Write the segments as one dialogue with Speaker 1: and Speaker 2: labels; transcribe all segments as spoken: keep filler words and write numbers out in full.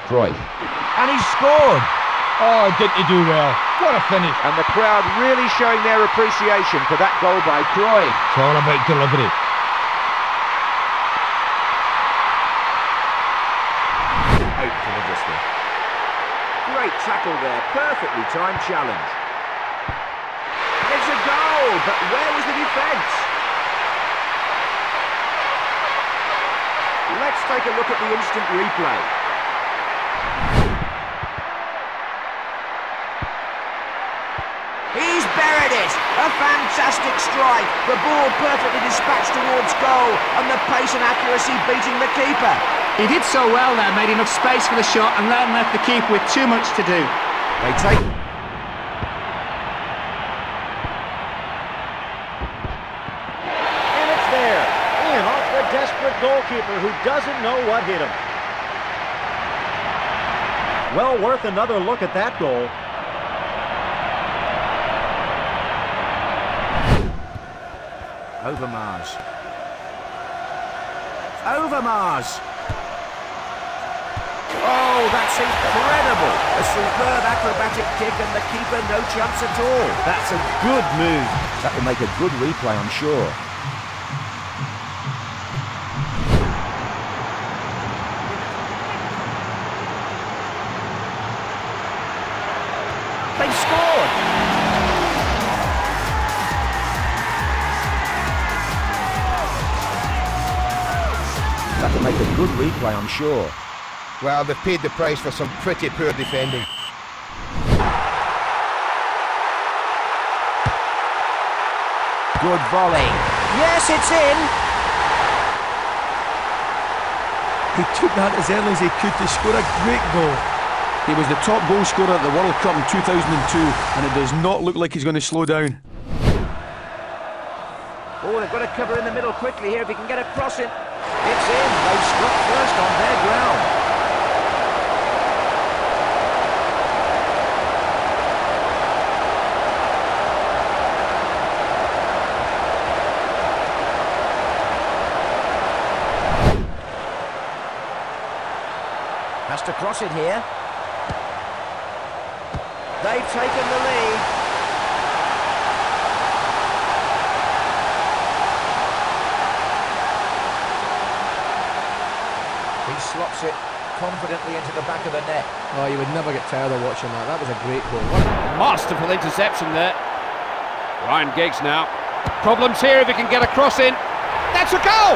Speaker 1: Cruyff.
Speaker 2: And he scored! Oh, didn't he do well? What a finish!
Speaker 3: And the crowd really showing their appreciation for that goal by Cruyff.
Speaker 2: It's all about delivery.
Speaker 3: Out to Livingston. Great tackle there, perfectly timed challenge. It's a goal, but where was the defence? Let's take a look at the instant replay. He's buried it! A fantastic strike! The ball perfectly dispatched towards goal, and the pace and accuracy beating the keeper.
Speaker 4: He did so well there, made enough space for the shot and then left the keeper with too much to do.
Speaker 3: They take... And it's there! In off the desperate goalkeeper who doesn't know what hit him. Well worth another look at that goal. Overmars. Overmars! Oh, that's incredible! A superb acrobatic kick and the keeper no chance at all. That's a good move. That will make a good replay, I'm sure. They've scored! That will make a good replay, I'm sure.
Speaker 1: Well, they've paid the price for some pretty poor defending.
Speaker 3: Good volley. Yes, it's in!
Speaker 5: He took that as early as he could to score a great goal. He was the top goal scorer at the World Cup in two thousand two, and it does not look like he's going to slow down.
Speaker 3: Oh, they've got to cover in the middle quickly here if he can get a cross in. It's in. They've struck first on their ground. Has to cross it here. They've taken the lead. He slots it confidently into the back of the net.
Speaker 6: Oh, you would never get tired of watching that. That was a great goal. What a masterful interception there. Ryan Giggs now. Problems here if he can get a cross in. That's a goal!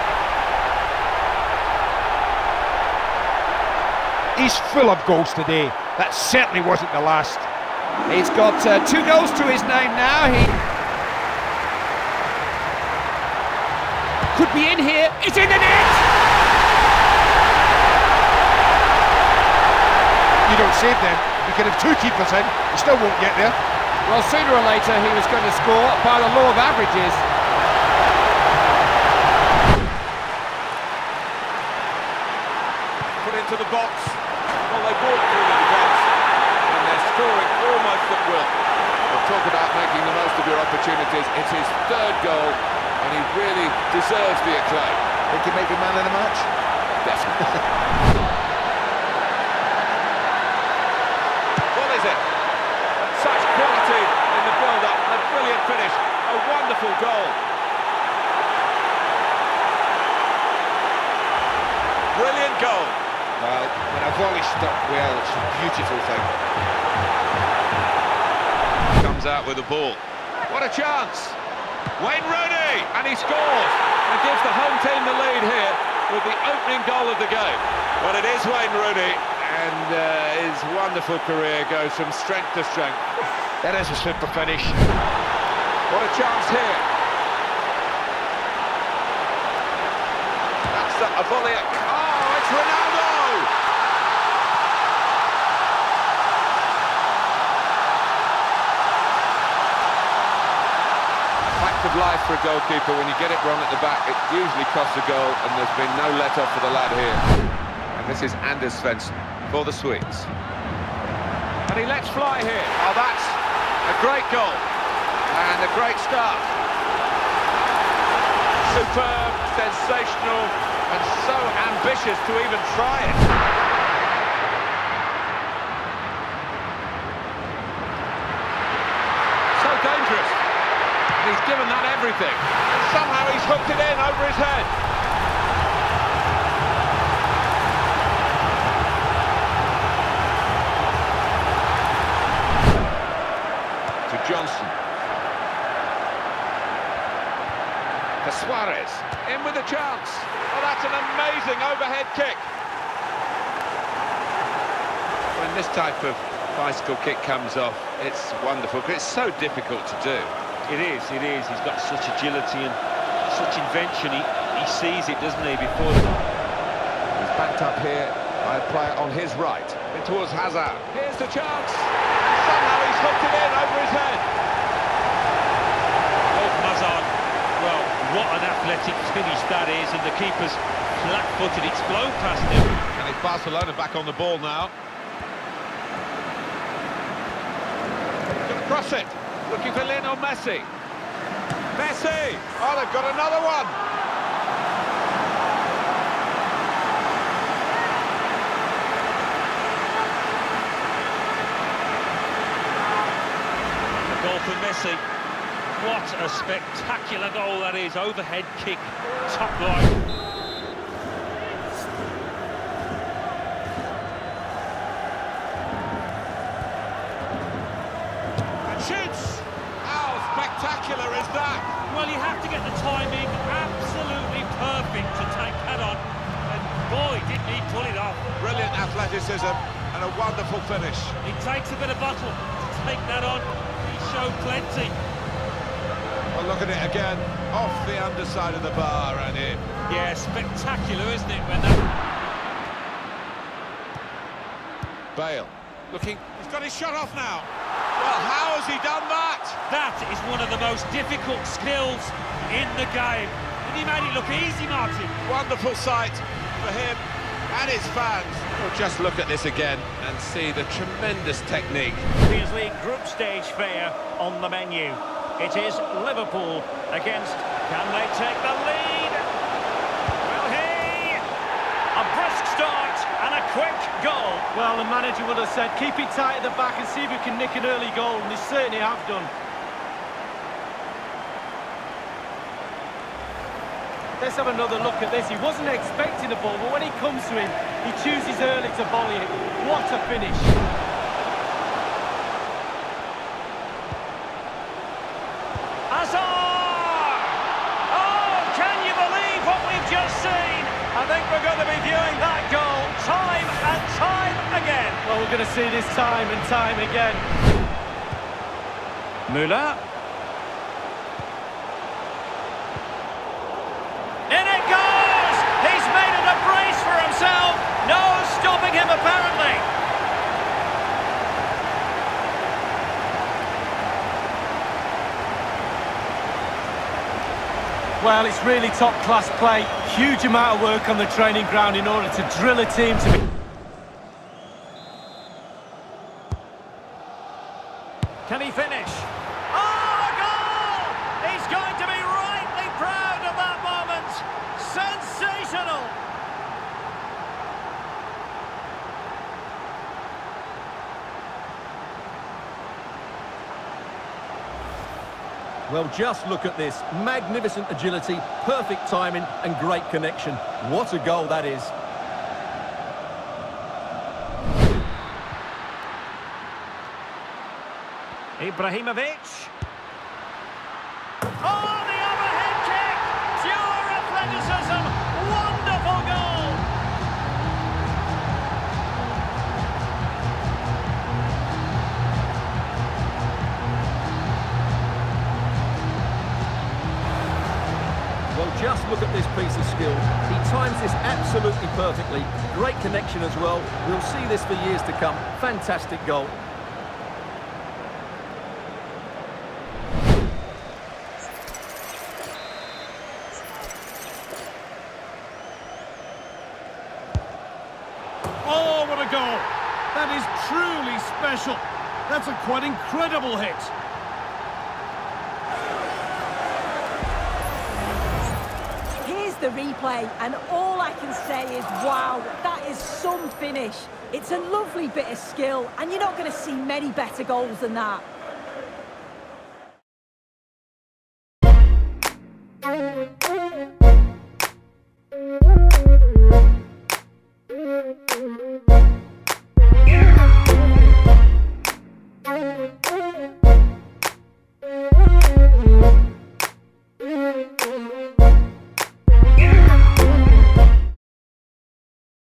Speaker 2: He's full of goals today. That certainly wasn't the last.
Speaker 6: He's got uh, two goals to his name now. He could be in here. It's in the net!
Speaker 2: You don't save them. You can have two keepers in. You still won't get there.
Speaker 6: Well, sooner or later he was going to score by the law of averages.
Speaker 7: Put into the box. Well, they walk through the defence and they're scoring almost at will. We'll talk about making the most of your opportunities. It's his third goal and he really deserves the acclaim.
Speaker 1: Think he may be man of the match?
Speaker 7: Definitely. What is it? Such quality in the build-up. A brilliant finish. A wonderful goal. Brilliant goal.
Speaker 1: Well, when a volley stuck well, it's a beautiful thing.
Speaker 7: Comes out with the ball. What a chance! Wayne Rooney! And he scores! And gives the home team the lead here with the opening goal of the game. Well, it is Wayne Rooney, and uh, his wonderful career goes from strength to strength.
Speaker 2: That is a super finish.
Speaker 7: What a chance here. That's a, a volley. Oh, it's Ronaldo! Fact of life for a goalkeeper. When you get it wrong at the back, it usually costs a goal, and there's been no let-off for the lad here. And this is Anders Svensson for the Swedes. And he lets fly here. Oh, that's a great goal. And a great start. Superb, sensational, and so ambitious to even try it. everything. And somehow he's hooked it in over his head. To Johnson. For Suarez. In with a chance. Oh, that's an amazing overhead kick. When this type of bicycle kick comes off, it's wonderful, because it's so difficult to do.
Speaker 8: It is, it is. He's got such agility and such invention. He, he sees it, doesn't he, before...
Speaker 7: He's backed up here by a player on his right. In towards Hazard. Here's the chance. And somehow he's hooked it in over his head.
Speaker 8: Oh, Hazard. Well, what an athletic finish that is, and the keeper's flat-footed. It's blown past him.
Speaker 7: And it's Barcelona back on the ball now. Cross it, looking for Lionel Messi. Messi! Oh, they've got another one!
Speaker 8: The goal for Messi. What a spectacular goal that is. Overhead kick, top line.
Speaker 7: Shoots! How spectacular is that?
Speaker 8: Well, you have to get the timing absolutely perfect to take that on. And boy, didn't he pull it off.
Speaker 7: Brilliant athleticism and a wonderful finish.
Speaker 8: It takes a bit of battle to take that on. He showed plenty.
Speaker 7: Well, look at it again. Off the underside of the bar and in.
Speaker 8: Yeah, spectacular, isn't it, when that...
Speaker 7: Bale, looking... He's got his shot off now. Well, how has he done that?
Speaker 8: That is one of the most difficult skills in the game. And he made it look easy, Martin.
Speaker 7: Wonderful sight for him and his fans. Well, just look at this again and see the tremendous technique.
Speaker 9: Champions League group stage fare on the menu. It is Liverpool against... Can they take the lead? Will he? A brisk start and a quick goal.
Speaker 10: Well, the manager would have said, keep it tight at the back and see if we can nick an early goal, and they certainly have done. Let's have another look at this. He wasn't expecting the ball, but when he comes to him, he chooses early to volley it. What a finish.
Speaker 9: Hazard! Oh, can you believe what we've just seen? I think we're going to be viewing that goal time and time again.
Speaker 10: Well, we're going to see this time and time again.
Speaker 9: Müller. In it goes! He's made it a brace for himself. No stopping him, apparently.
Speaker 10: Well, it's really top-class play. Huge amount of work on the training ground in order to drill a team to be...
Speaker 9: Can he finish? Oh, a goal! He's going to be rightly proud of that moment. Sensational!
Speaker 11: Well, just look at this. Magnificent agility, perfect timing and great connection. What a goal that is.
Speaker 9: Ibrahimovic. Oh, the overhead kick! Pure athleticism! Wonderful goal!
Speaker 11: Well, just look at this piece of skill. He times this absolutely perfectly. Great connection as well. We'll see this for years to come. Fantastic goal.
Speaker 12: Oh, what a goal! That is truly special. That's a quite incredible hit.
Speaker 13: Here's the replay, and all I can say is, wow, that is some finish. It's a lovely bit of skill, and you're not going to see many better goals than that. Bye.